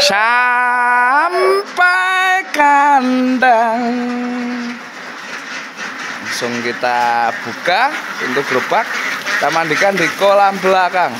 sampai kandang. Langsung kita buka pintu gerobak, kita mandikan di kolam belakang.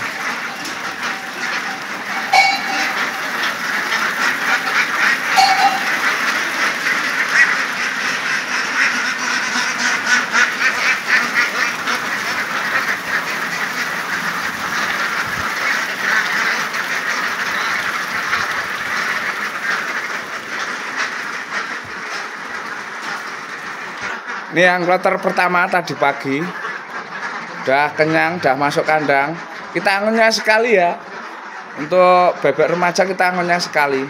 Ini yang kloter pertama tadi pagi, udah kenyang, udah masuk kandang. Kita angonnya sekali ya, untuk bebek remaja kita angonnya sekali.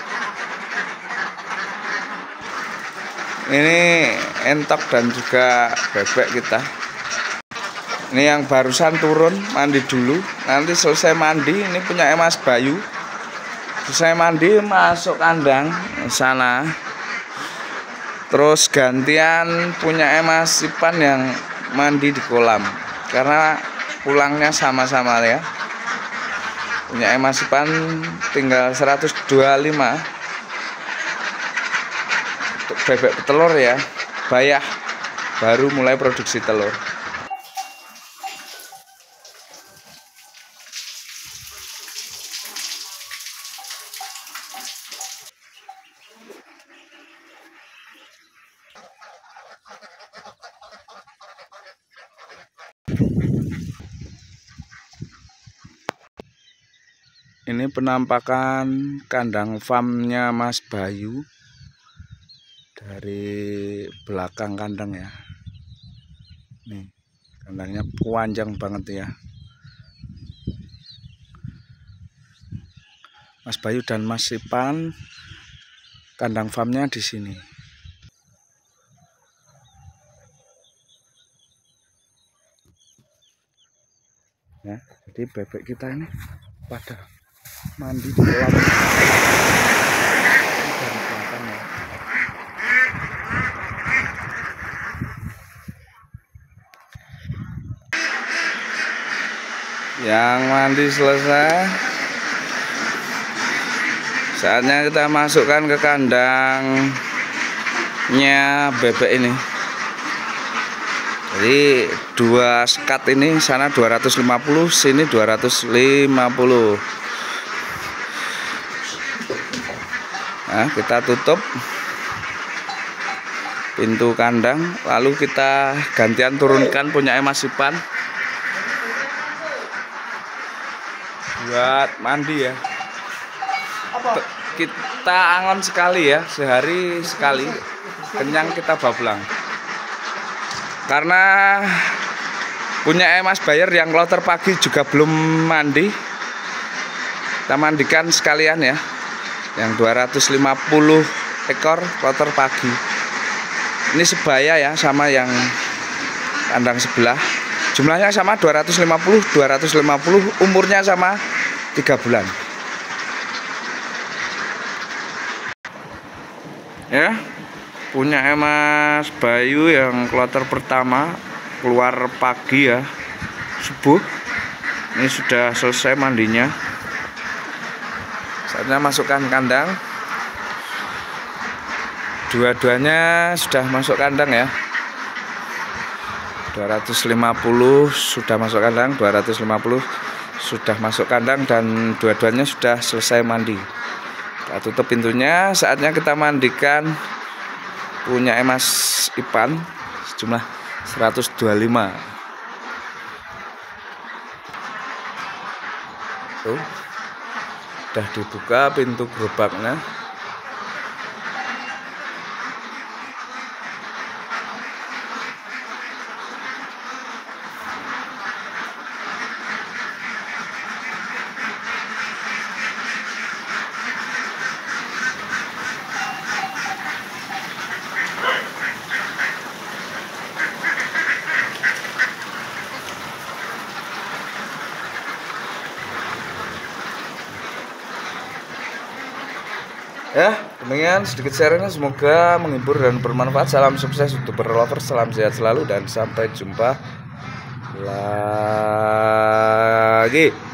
Ini entok dan juga bebek kita. Ini yang barusan turun, mandi dulu. Nanti selesai mandi, ini punya Mas Bayu. Selesai mandi masuk kandang sana. Terus gantian punya Mas Ipan yang mandi di kolam, karena pulangnya sama-sama ya. Punya Mas Ipan tinggal 125 untuk bebek telur ya, bayah baru mulai produksi telur. Ini penampakan kandang farmnya Mas Bayu dari belakang kandang ya. Nih, kandangnya panjang banget ya. Mas Bayu dan Mas Ipan kandang farmnya di sini. Ya, jadi bebek kita ini pada mandi di kolam dari belakang ya. Yang mandi selesai, saatnya kita masukkan ke kandangnya bebek ini. Jadi dua sekat ini, sana 250, sini 250. Nah, kita tutup pintu kandang, lalu kita gantian turunkan punya Mas Ipan buat mandi ya. Kita angon sekali ya, sehari sekali, kenyang kita bablang. Karena punya Mas Bayer yang kloter pagi juga belum mandi, kita mandikan sekalian ya. Yang 250 ekor kloter pagi. Ini sebaya ya sama yang kandang sebelah. Jumlahnya sama 250, umurnya sama 3 bulan. Ya, punya Mas Bayu yang kloter pertama keluar pagi ya, subuh. Ini sudah selesai mandinya. Saatnya masukkan kandang. Dua-duanya sudah masuk kandang ya. 250 sudah masuk kandang, 250 sudah masuk kandang, dan dua-duanya sudah selesai mandi. Kita tutup pintunya. Saatnya kita mandikan punya Mas Ipan sejumlah 125. Tuh, udah dibuka pintu gerobaknya. Ya, demikian sedikit sharingnya, semoga menghibur dan bermanfaat. Salam sukses untuk berlover, salam sehat selalu, dan sampai jumpa lagi.